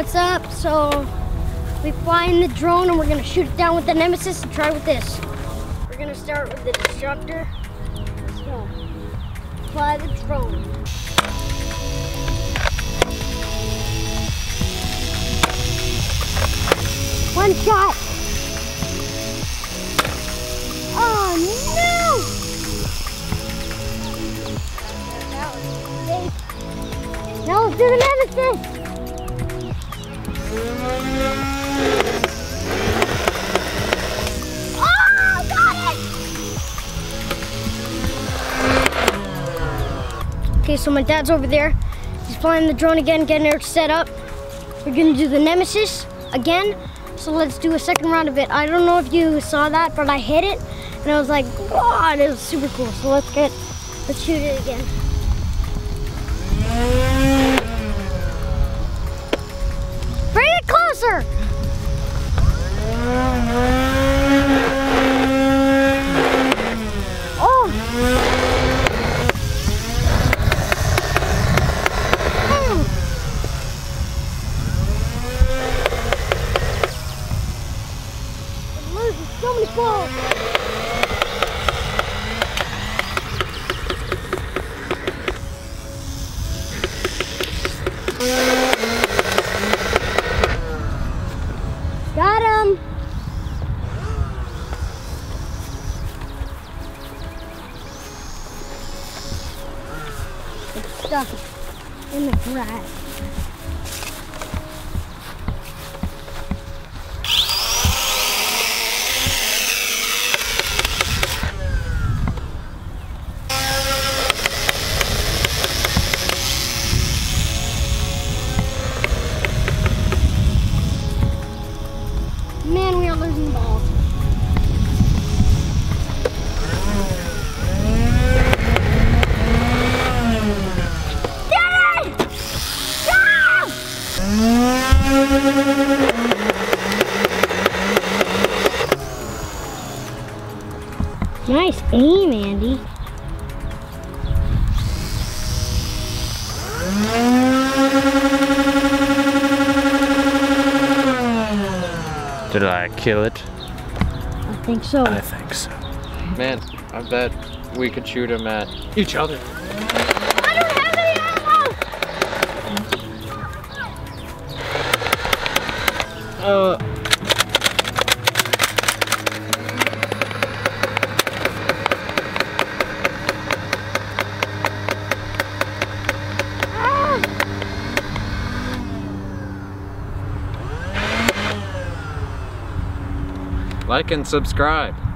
What's up? So we fly in the drone and we're gonna shoot it down with the Nemesis and try with this. We're gonna start with the Destructor. Let's go. Fly the drone. One shot. Oh no! Now let's do the Nemesis. Oh, got it! Okay, so my dad's over there. He's flying the drone again, getting it set up. We're gonna do the Nemesis again. So let's do a second round of it. I don't know if you saw that, but I hit it and I was like, God, it was super cool. So let's shoot it again. Bring it closer! Oh! I'm losing so many balls. Got him! It's stuck in the grass. Man, we are losing balls. Get it! Yeah! Nice aim, Andy. Did I kill it? I think so. I think so. Man, I bet we could shoot him at each other. I don't have any ammo! Like and subscribe.